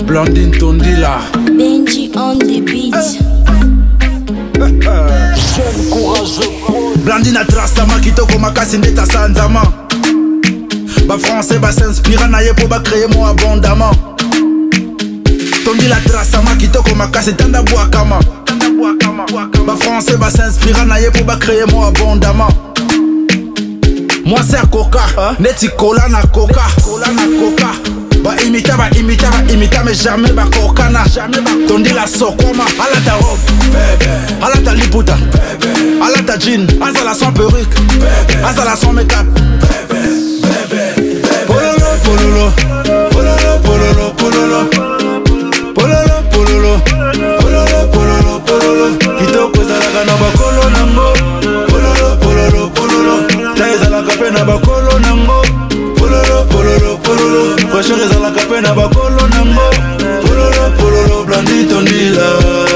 Blandine Tondila. Benji on the beat. Jeune courageux. Blandine a tracé ma kitoko makasi ndeta sanzama. Ba français ba s'inspira na ye pour ba créer moi abondamment. Tondila trace ma kitoko makasi tanda boakama. Ba français ba s'inspira na ye pour ba créer moi abondamment. Moi c'est coca, neti cola na coca, cola na coca. Ba imita mais jamais ba kokana. Tondila sokoma, ala ta robe, ala ta liputa, ala ta jean, azala son perruque, azala son make-up. Pololo, pololo, pololo, pololo, pololo, pololo, pololo, pololo, pololo, pololo. Kitoko ezalaka na bakolo nango, pololo, pololo, pololo. Ta ezalaka pe na bakolo nango, pololo, pololo, pololo. Fraîcheur ezalaka pe na bakolo nango, pololo, pololo. Blandine Tondila,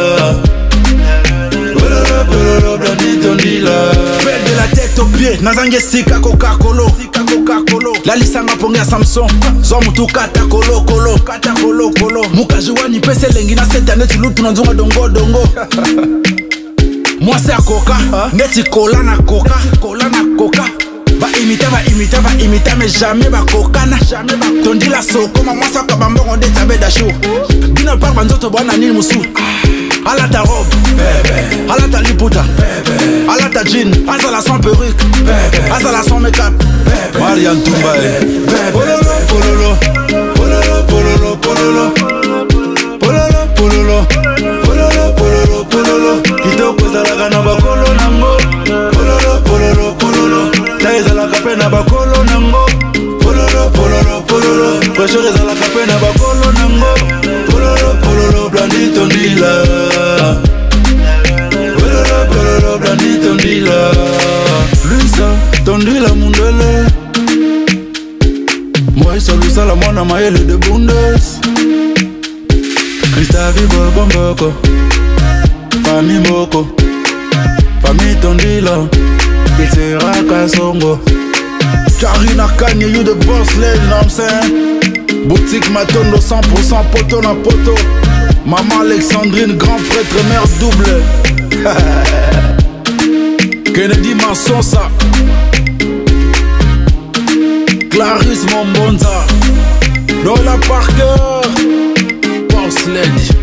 pololo, pololo. Blandine Tondila. Belle de la tête aux pieds, nazange sika Coca-Cola. La lisanga ponga Samson, zomu tu kata kolo kolo, kata kolo kolo. Mukajiwani pese lengi na cette année tu lutu na nzonga dongo dongo. Moi c'est coca, neti cola na coca, cola na coca. Ba imita mais jamais ba kokana, jamais ba. Tondila sokoma moi ça kabambo onde tabe dashu. Bino par banzoto bwana ni musu. Ala ta robe, ala ta liputa, ala ta jean, azala son perruque, azala son make-up. Marianne Toumbaye, pololo, pololo, pololo, pololo, pololo, pololo, pololo, pololo, pololo, pololo. Kitoko ezalaka na bakolo nango, pololo, pololo, pololo. Ta ezalaka pe na bakolo nango, pololo, pololo, pololo. Fraîcheur ezalaka pe na bakolo nango, pololo, pololo. Blandine Tondila, pololo, pololo. Blandine Tondila, Luisa Tondila mundele. Moi Luisa la mona maele de bundes. Christavi Borbomoko, famille Moko, famille Tondila, Itera Kasongo. Karina Kanye, you the boss lady, know what I'm saying? Boutique Matondo 100% poto na poto. Maman Alexandrine, grand prêtre, mère double. Kennedy Masson ça. Clarisse Mombonza, Lola Parker, boss lady.